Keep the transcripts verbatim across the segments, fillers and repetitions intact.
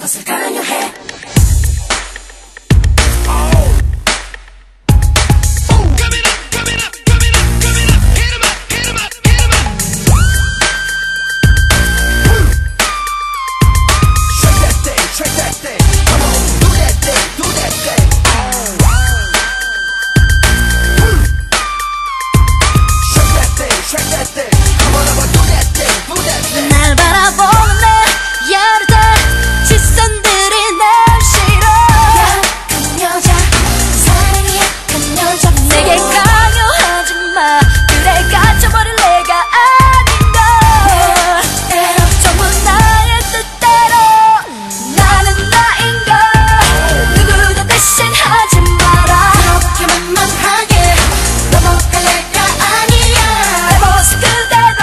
것을 강요해. 날 바라보는 내 여러 시선들이 날 싫어. 약한 여자, 사랑이 약한 여자. 내게 강요하지 마. 그래 갇혀버릴 내가 아닌걸. 전부 나의 뜻대로 나는 나인걸. 누구도 대신하지 마라. 그렇게만 만만하게 넘어갈 내가 아니야. 내 모습 그대로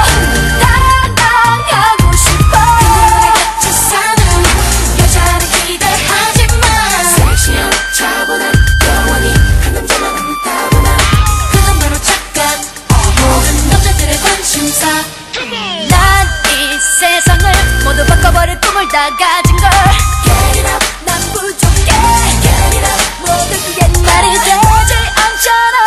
당당하고 싶어. 같이 사는 여자를 기대하지 마. 섹시한 저보다 영원히 한 남자만 한다거나 그 정도로 착각 모든 남자들의 관심사. 난 이 세상을 모두 바꿔버릴 꿈을 다 가진 걸. Get it up, 난 부족해. get it up. 모두 옛날이 되지 않잖아.